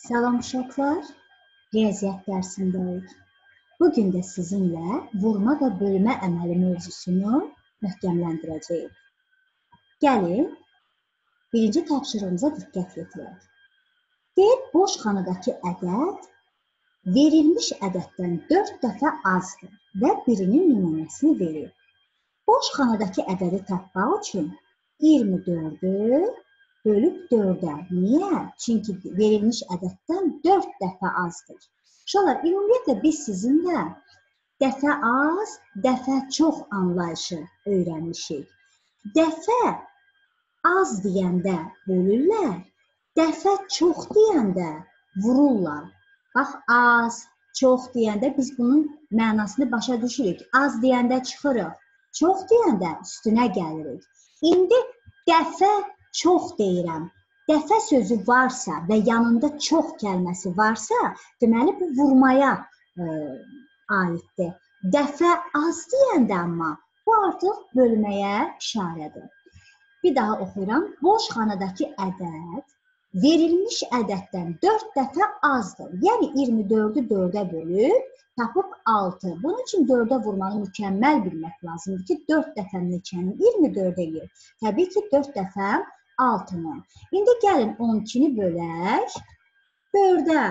Salam uşaqlar, riyaziyyat dərsindəyik. Bugün də sizinlə vurma və bölmə əməli mövzusunu möhkəmləndirəcəyik. Gəlin, birinci tapşırığımıza diqqət yetirək. Deyək, boş xanadakı ədəd verilmiş ədəddən 4 dəfə azdır və birinin nümunəsini verir. Boş xanadakı ədədi tapmaq üçün 24-ü bölüb 4-ə. Niyə? Çünki verilmiş ədəddən 4 dəfə azdır. Uşaqlar, ümumiyyətlə biz sizinlə dəfə az, dəfə çox anlayışı öyrənmişik. Dəfə az deyəndə bölürlər, dəfə çox deyəndə vururlar. Bax, az, çox deyəndə biz bunun mənasını başa düşürük. Az deyəndə çıxırıq, çox deyəndə üstünə gəlirik. İndi dəfə çox deyirəm. Dəfə sözü varsa və yanında çox kəlməsi varsa, deməli bu vurmaya aiddir. Dəfə az deyəndə amma bu artıq bölməyə işarədir. Bir daha oxuyuram. Boş xanadakı ədəd verilmiş ədəddən 4 dəfə azdır. Yəni 24-ü 4-ə bölüb tapıb 6. Bunun üçün 4-ə vurmanı mükəmməl bilmək lazımdır ki, 4 dəfə neçəni 24-ə yer. Təbii ki, 4 dəfə 6-nı. İndi gəlin 12-ni bölək 4-ə.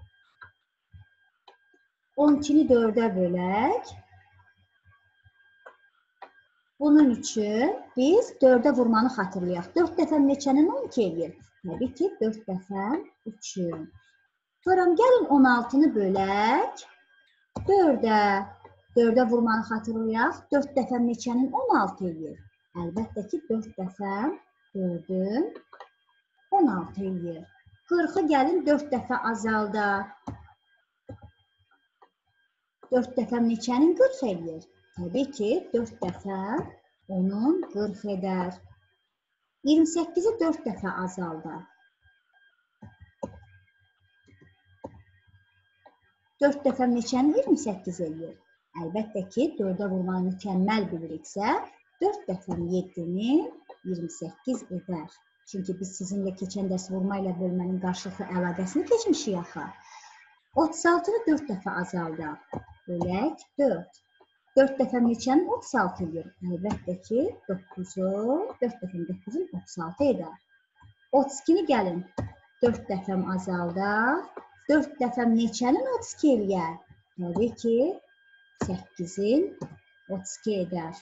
12-ni 4-ə bölək. Bunun üçün biz 4-ə vurmanı xatırlayaq. 4 dəfə neçənin 12 eləyir? Təbii ki, 4 dəfə 3-ü. Sonra gəlin 16-nı bölək 4-ə. 4-ə vurmanı xatırlayaq. 4 dəfə neçənin 16 eləyir? Əlbəttə ki, 4 dəfə 4-ün 16 eləyir. 40-ı gəlin 4 dəfə azaldaq. 4 dəfə neçənin 40 eləyir? Təbii ki, 4 dəfə onun 40 edər. 28-i 4 dəfə azaldaq. 4 dəfə neçənin 28 eləyir? Əlbəttə ki, 4-ə vurmanı mükəmməl biliriksə, 4 dəfə 7-ni 28 edər. Çünki biz sizinlə keçən dərs vurma ilə bölmənin qarşılıqlı əlaqəsini keçmişik axı. 36-nı 4 dəfə azaldaq. Bölək 4. 4 dəfə neçənin 36 edir? Əlbəttə ki, 9-u, 4 dəfə 9-un 36 edər. 32-ni gəlin 4 dəfə azaldaq. 4 dəfə neçənin 32 eləyər? Təbii ki, 8-in 32 edər.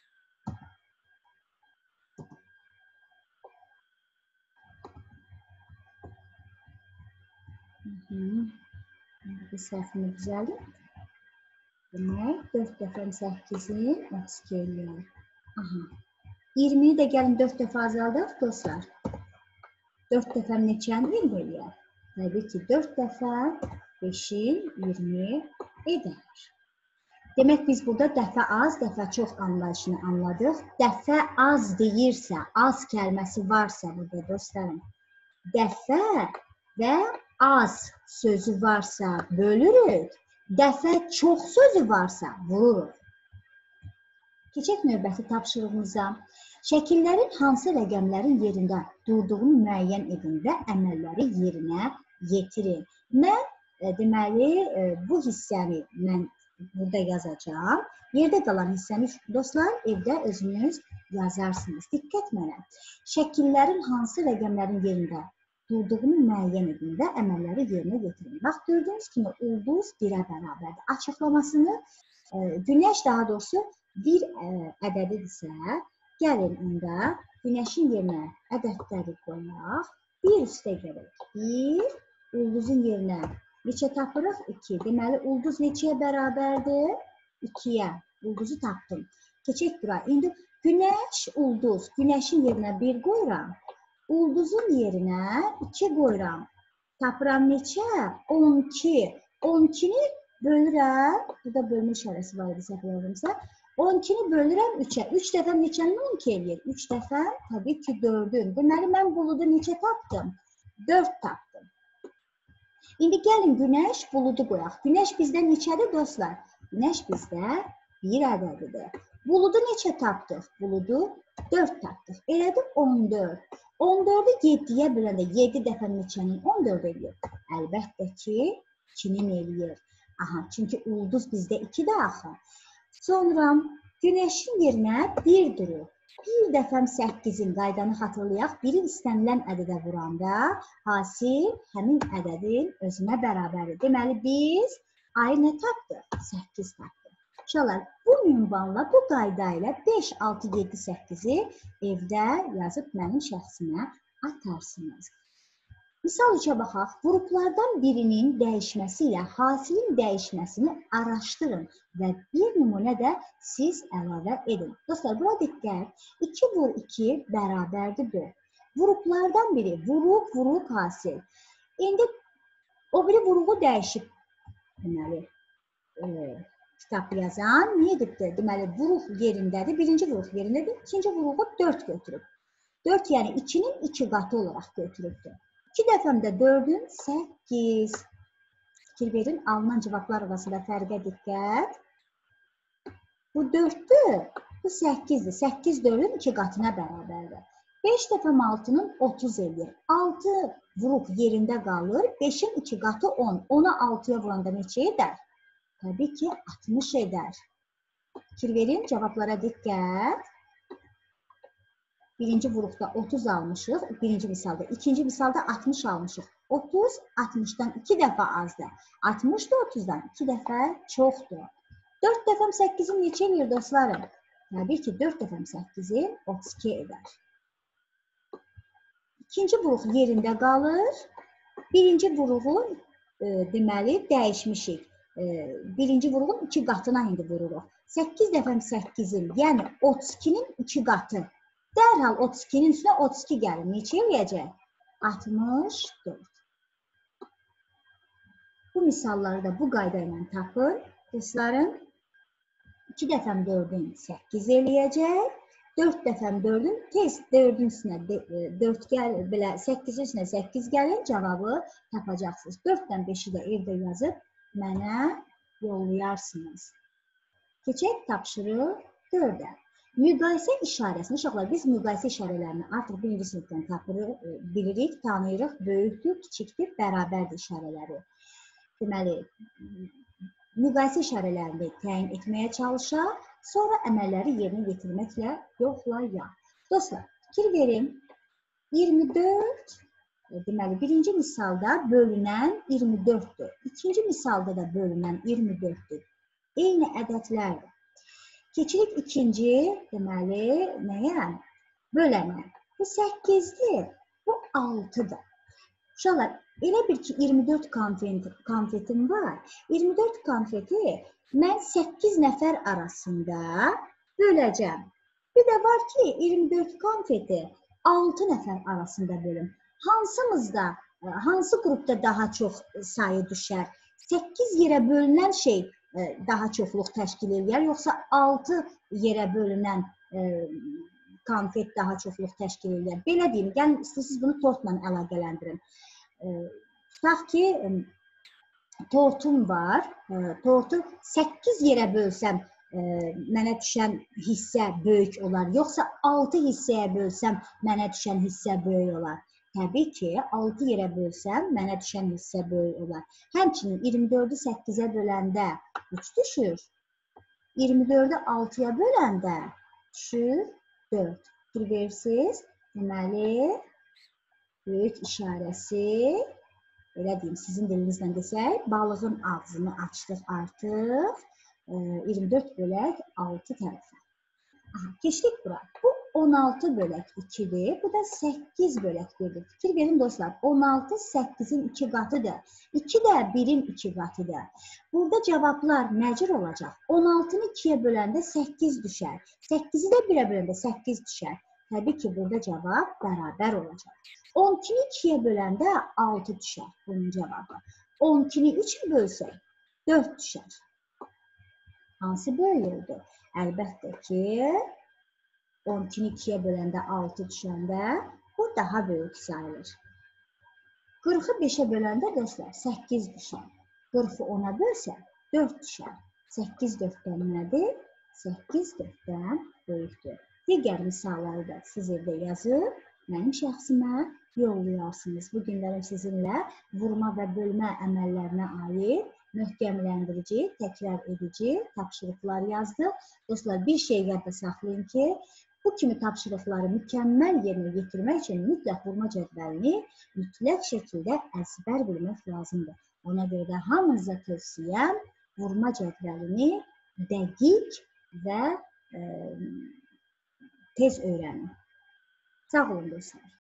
Bir səhvini düzəldim. Demək, 4 dəfə 8-in 32 eləyər. 20-ni də gəlin 4 dəfə azaldaq, dostlar. 4 dəfə neçəni 20 eləyər? Təbii ki, 4 dəfə 5-in 20 edər. Demək, biz burada dəfə az, dəfə çox anlayışını anladıq. Dəfə az deyirsə, az kəlməsi varsa burada, dostlarım, dəfə və az sözü varsa bölürük. Dəfə çox sözü varsa vururuq. Keçək növbəti tapşırığımıza. Şəkillərin hansı rəqəmlərin yerində durduğunu müəyyən edin və əməlləri yerinə yetirin. Mən, deməli, bu hissəni mən burada yazacağım. Yerdə qalan hissəni dostlar evdə özünüz yazarsınız. Diqqət mənə. Şəkillərin hansı rəqəmlərin yerində durduğunu müəyyən edin və əməlləri yerinə yetirin. Bax, gördüyünüz kimi ulduz 1-ə bərabərdir. Açıqlamasını, günəş daha doğrusu bir ədədidirsə, gəlin onda günəşin yerinə ədədləri qoyaq. 1 üstə gələk. 1, ulduzun yerinə neçə tapırıq? 2. Deməli, ulduz neçəyə bərabərdir? 2-yə. Ulduzu tapdım. Keçək bura. İndi günəş, ulduz. Günəşin yerinə 1 qoyuram. Ulduzun yerinə 2 qoyuram. Tapıram neçə? 12. 12-ni bölürəm. Burada bölmə işarəsi var idi, səhv olurumsa. 12-ni bölürəm 3-ə. 3 dəfə neçənin 12 eləyir? 3 dəfə təbii ki 4-ün. Deməli, mən buludu neçə tapdım? 4 tapdım. İndi gəlin günəş, buludu qoyaq. Günəş bizdə neçədir, dostlar? Günəş bizdə 1 ədədidir. Buludu neçə tapdıq? Buludu 4 tapdıq. Elədir 14. 14'ü 7'ye böləndə 7 dəfə neçənin 14 eləyir? Əlbəttə ki, 2'nin eləyir. Aha, çünki ulduz bizdə 2-də axı. Sonra günəşin yerinə 1 durur. Bir dəfəm 8'in qaydanı xatırlayaq. Biri istənilən ədədə vuranda hasil həmin ədədin özünə bərabərdir. Deməli biz ayı nə tapdıq? 8 tapdıq. Uşaqlar, bu ünvanla, bu qayda ilə 5, 6, 7, 8'i evdə yazıb mənim şəxsimə atarsınız. Misal 3'e baxaq. Qruplardan birinin dəyişməsi ilə hasilin dəyişməsini araşdırın və bir nümunə də siz əlavə edin. Dostlar, bura diqqət. 2 vur 2 bərabərdir 4. Qruplardan biri vuruq hasil. İndi o biri vuruğu dəyişib. Deməli, kitab yazan niyə edibdir? Deməli, vuruq yerindədir. Birinci vuruq yerindədir. İkinci vuruğu 4 götürüb. 4 yəni 2'nin 2 qatı olaraq götürübdür. 2 dəfəmdə 4'ün 8. Fikir verin, alınan cavablar arasında fərqə diqqət. Bu 4'dür, bu 8'dir. 8 4'ün 2 qatına bərabərdir. 5 dəfəm 6'nın 30 eləyir. 6 vuruq yerində qalır. 5'in 2 qatı 10. 10'a 6'ya vuranda neçə edər? Təbii ki, 60 edər. Fikir verin, cavablara diqqət. Birinci vuruqda 30 almışıq, birinci misalda. İkinci misalda 60 almışıq. 30, 60'dan 2 dəfə azdır. 60 da 30'dan 2 dəfə çoxdur. 4 dəfəm 8'in neçə edir dostlarım? Təbii ki, 4 dəfəm 8'in 32 edər. İkinci vuruq yerində qalır. Birinci vuruğu deməli dəyişmişik. Birinci vuruğun 2 qatına indi vururuq. 8 dəfəm 8'in, yəni 32'nin 2 qatı. Dərhal 32'nin üstünə 32 gəlir. Neçə eləyəcək? 64. Bu misalları da bu qayda ilə tapın. Dostlarım, 2 dəfəm 4'ün 8 eləyəcək. 4 dəfəm 4'ün tez 4'ün üstünə 4 gəlir, belə 8'in üstünə 8 gəlir. Cavabı tapacaqsınız. 4'dən 5'i də evdə yazıb mənə yollayarsınız. Keçək tapşırıq 4'ə. Müqayisə işarəsini, uşaqlar, biz müqayisə işarələrini artıq birinci sinifdən bilirik, tanıyırıq, böyükdür, kiçikdir, bərabərdir işarələri. Deməli, müqayisə işarələrini təyin etməyə çalışaq, sonra əməlləri yerinə yetirməklə yoxlayaq. Dostlar, fikir verin, 24, deməli, birinci misalda bölünən 24'dür. İkinci misalda da bölünən 24'dür. Eyni ədədlərdir. Keçirik ikinci, deməli, nəyə? Bölənə. Bu 8'dir, bu 6'dır. Uşaqlar, elə bir ki 24 konfetim var. 24 konfeti mən 8 nəfər arasında böləcəm. Bir də var ki 24 konfeti 6 nəfər arasında bölüm. Hansımızda, hansı qrupda daha çox sayı düşər? 8 yerə bölünən şey daha çoxluq təşkil edir, yoxsa 6 yerə bölünən konfet daha çoxluq təşkil edir. Belə deyim, gəlin istəyirsiniz bunu tortla əlaqələndirin. Tutaq ki, tortum var, tortu 8 yerə bölsəm mənə düşən hissə böyük olar, yoxsa 6 hissəyə bölsəm mənə düşən hissə böyük olar. Təbii ki, 6 yerə bölsəm, mənə düşən hissə böyük olar. Həmçinin 24'ü 8'ə böləndə 3 düşür. 24'ü 6'ya böləndə düşür 4. Fikir verirsiniz. Deməli, böyük işarəsi, elə deyim, sizin dilinizlə desək, balığın ağzını açdıq artıq. 24 bölək 6 tərəfə. Keçdik bura. Bu 16 bölək 2'dir. Bu da 8 bölək 1'dir. Fikir verin dostlar. 16 8'in 2 qatıdır. 2 də 1'in 2 qatıdır. Burada cavablar nəcür olacaq? 16'nı 2'yə böləndə 8 düşər. 8'i də 1'ə böləndə 8 düşər. Təbii ki, burada cavab bərabər olacaq. 12'ni 2'yə böləndə 6 düşər. Bunun cavabı. 12'ni 3'ə bölsək 4 düşər. Hansı böyük oldu? Əlbəttə ki, 12'ni 2'ye böləndə 6 düşəndə bu daha böyük sayılır. 40'ı 5'e böləndə dostlar 8 düşər. 40'ı 10'a bölsə 4 düşər. 8 4'dən nədir? 8 4-dən böyükdür. Digər misalları da siz evdə yazıb, mənim şəxsimə yollayarsınız. Bu günlərim sizinlə vurma və bölmə əməllərinə aid möhkəmləndirici, təkrar edici tapşırıqlar yazdıq. Dostlar, bir şey yadda saxlayın ki, bu kimi tapşırıqları mükəmməl yerinə yetirmək üçün mütləq vurma cədvəlini mütləq şəkildə əzbər bilmək lazımdır. Ona görə də hamınıza tövsiyəm vurma cədvəlini dəqiq və tez öyrənin. Sağ olun dostlar.